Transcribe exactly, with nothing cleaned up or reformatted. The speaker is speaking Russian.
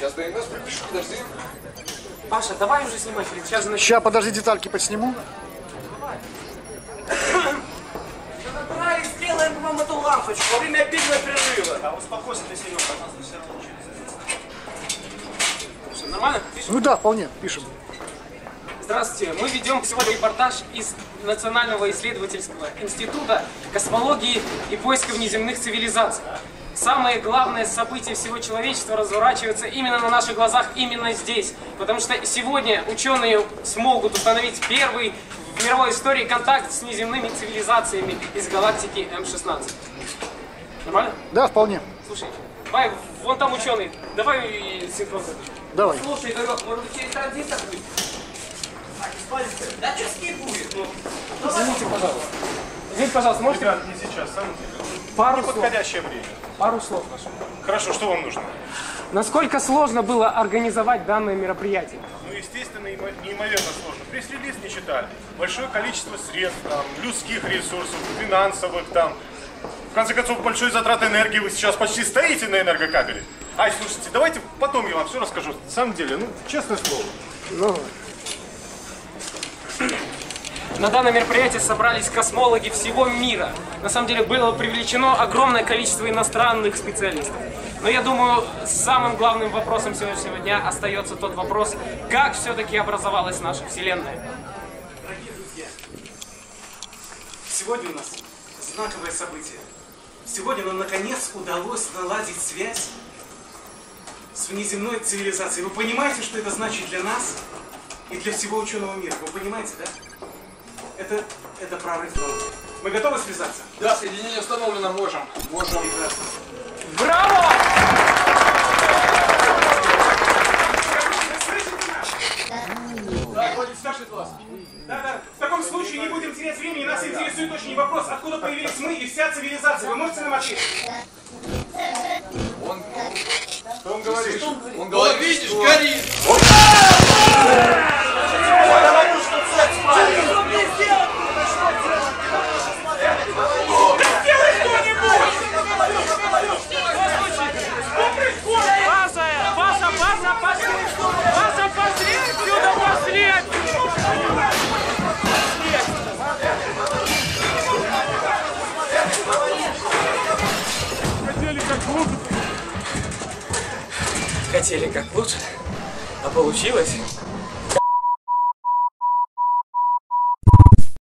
Сейчас ДНС припишу, подожди. Паша, давай уже снимать, сейчас же... Сейчас, подожди, детальки подсниму. Давай сделаем вам эту лампочку во время обеденного перерыва. А успокойся ты, Серега, пожалуйста, все равно ничего не Слушай, нормально? Пишем? Ну да, вполне, пишем. Здравствуйте, мы ведем сегодня репортаж из Национального исследовательского института космологии и поиска внеземных цивилизаций. Самое главное событие всего человечества разворачивается именно на наших глазах, именно здесь. Потому что сегодня ученые смогут установить первый в мировой истории контакт с внеземными цивилизациями из галактики эм шестнадцать. Нормально? Да, вполне. Слушай, давай, вон там ученый, давай синхрон. Давай. Слушай, может быть через транзистор будет? Да что с ней будет? Ну, извините, пожалуйста. Извините, пожалуйста, можете... Ребят, не сейчас, самом деле. Пару Неподходящее время. Пару слов прошу. Хорошо, что вам нужно? Насколько сложно было организовать данное мероприятие? Ну, естественно, неимоверно сложно. Пресс-релиз не читали. Большое количество средств, там, людских ресурсов, финансовых, там. В конце концов, большой затрат энергии. Вы сейчас почти стоите на энергокабеле. Ай, слушайте, давайте потом я вам все расскажу. На самом деле, ну, честное слово. Ну... На данное мероприятие собрались космологи всего мира. На самом деле было привлечено огромное количество иностранных специалистов. Но я думаю, самым главным вопросом сегодняшнего дня остается тот вопрос, как все-таки образовалась наша Вселенная. Дорогие друзья, сегодня у нас знаковое событие. Сегодня нам наконец удалось наладить связь с внеземной цивилизацией. Вы понимаете, что это значит для нас и для всего ученого мира? Вы понимаете, да? Это, это прорыв науки. Мы готовы связаться? Да, соединение установлено, можем. Можем. Прекрасно. Браво! Да, Владимир, старший класс. Да, да. В таком случае не будем терять времени. Нас интересует очень вопрос, откуда появились мы и вся цивилизация. Вы можете нам ответить? Он... Что он говорит? Он Вот говорит, видишь, что... горит! Хотели как лучше, а получилось